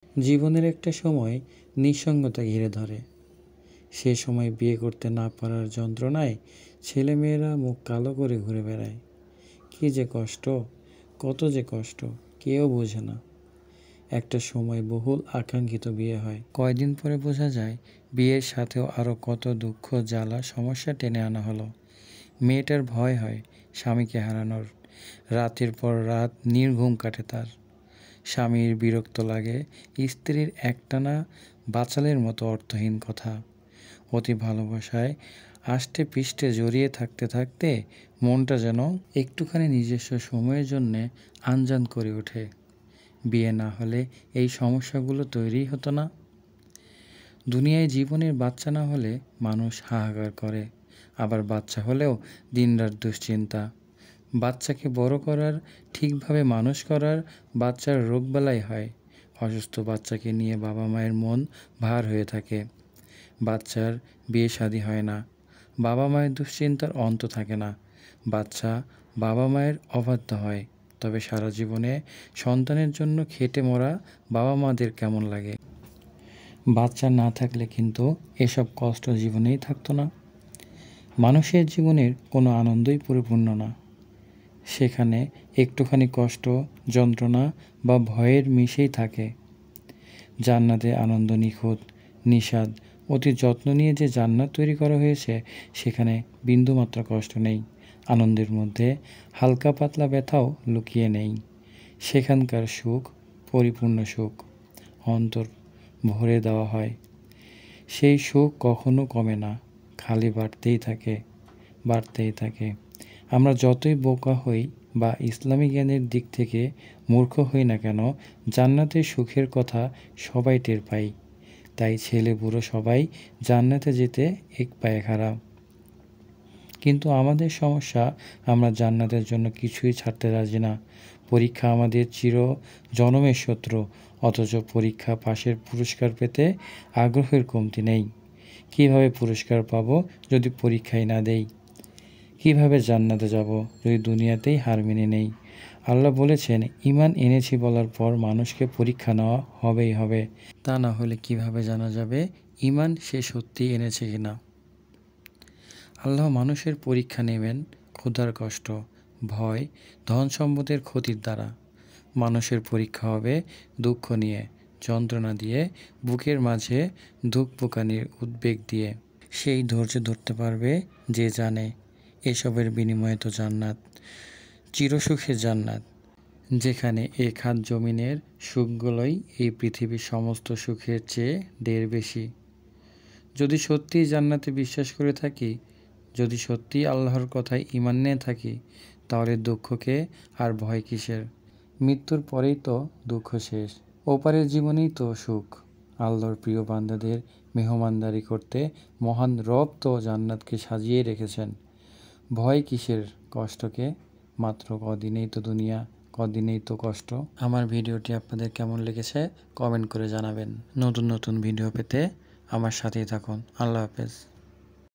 জীবনের একটা সময় নিঃসঙ্গতা ঘিরে ধরে। সে সময় বিয়ে করতে না পারার যন্ত্রণায় ছেলেমেয়েরা মুখ কালো করে ঘুরে বেড়ায়। কী যে কষ্ট, কত যে কষ্ট, কেউ বোঝে না। একটা সময় বহুল আকাঙ্ক্ষিত বিয়ে হয়, কয়দিন পরে বোঝা যায় বিয়ের সাথেও আরও কত দুঃখ, জ্বালা, সমস্যা টেনে আনা হলো। মেয়েটার ভয় হয় স্বামীকে হারানোর। রাতের পর রাত নির্ঘুম কাটে তার। স্বামীর বিরক্ত লাগে, স্ত্রীর একটানা বাচালের মতো অর্থহীন কথা। অতি ভালোবাসায় আষ্টে পৃষ্ঠে জড়িয়ে থাকতে থাকতে মনটা যেন একটুখানি নিজস্ব সময়ের জন্যে আনজান করে ওঠে। বিয়ে না হলে এই সমস্যাগুলো তৈরি হতো না। দুনিয়ায় জীবনের বাচ্চা না হলে মানুষ হাহাকার করে, আবার বাচ্চা হলেও দিনরাত দুশ্চিন্তা। বাচ্চাকে বড় করার, ঠিকভাবে মানুষ করার, বাচ্চার রোগবালাই হয়। অসুস্থ বাচ্চাকে নিয়ে বাবা মায়ের মন ভার হয়ে থাকে। বাচ্চার বিয়ে শাদী হয় না, বাবা মায়ের দুশ্চিন্তার অন্ত থাকে না। বাচ্চা বাবা মায়ের অবাধ্য হয়, তবে সারা জীবনে সন্তানের জন্য খেটে মরা বাবা মাদের কেমন লাগে? বাচ্চা না থাকলে কিন্তু এসব কষ্ট জীবনেই থাকতো না। মানুষের জীবনের কোনো আনন্দই পরিপূর্ণ না। সেখানে একটুখানি কষ্ট, যন্ত্রণা বা ভয়ের মিশেই থাকে। জান্নাতে আনন্দ নিখুঁত, নিষাদ, অতি যত্ন নিয়ে যে জান্নাত তৈরি করা হয়েছে, সেখানে বিন্দুমাত্র কষ্ট নেই। আনন্দের মধ্যে হালকা পাতলা ব্যথাও লুকিয়ে নেই। সেখানকার সুখ পরিপূর্ণ সুখ, অন্তর ভরে দেওয়া হয়। সেই সুখ কখনো কমে না, খালি বাড়তেই থাকে, বাড়তেই থাকে। আমরা যতই বোকা হই বা ইসলামী জ্ঞানের দিক থেকে মূর্খ হই না কেন, জান্নাতের সুখের কথা সবাই টের পাই। তাই ছেলে বুড়ো সবাই জান্নাতে যেতে এক পায়ে খাড়া। কিন্তু আমাদের সমস্যা, আমরা জান্নাতের জন্য কিছুই ছাড়তে রাজি না। পরীক্ষা আমাদের চির জনমের শত্রু, অথচ পরীক্ষা পাশের পুরস্কার পেতে আগ্রহের কমতি নেই। কিভাবে পুরস্কার পাবো যদি পরীক্ষায় না দেই? কিভাবে জান্নাতে যাব যদি দুনিয়াতেই হার মেনে নেই? আল্লাহ বলেছেন, ঈমান এনেছি বলার পর মানুষকে পরীক্ষা নেওয়া হবেই হবে। তা না হলে কিভাবে জানা যাবে ঈমান সে সত্যিই এনেছে কিনা? আল্লাহ মানুষের পরীক্ষা নেবেন ক্ষুধার কষ্ট, ভয়, ধন সম্পদের ক্ষতির দ্বারা। মানুষের পরীক্ষা হবে দুঃখ নিয়ে, যন্ত্রণা দিয়ে, বুকের মাঝে ধুকপুকানির উদ্বেগ দিয়ে। সেই ধৈর্য ধরতে পারবে যে জানে এসবের বিনিময়ে তো জান্নাত, চিরসুখের জান্নাত, যেখানে এক হাত জমিনের সুখগুলোই এই পৃথিবীর সমস্ত সুখের চেয়ে ঢের বেশি। যদি সত্যিই জান্নাতে বিশ্বাস করে থাকি, যদি সত্যিই আল্লাহর কথায় ঈমান নিয়ে থাকি, তাহলে দুঃখকে আর ভয় কিসের? মৃত্যুর পরেই তো দুঃখ শেষ, ওপারের জীবনেই তো সুখ। আল্লাহর প্রিয় বান্দাদের মেহমানদারি করতে মহান রব তো জান্নাতকে সাজিয়ে রেখেছেন। ভয় কিসের কষ্টকে? মাত্র কদিনেই তো দুনিয়া, কদিনেই তো কষ্ট। আমার ভিডিওটি আপনাদের কেমন লেগেছে কমেন্ট করে জানাবেন। নতুন নতুন ভিডিও পেতে আমার সাথেই থাকুন। আল্লাহ হাফেজ।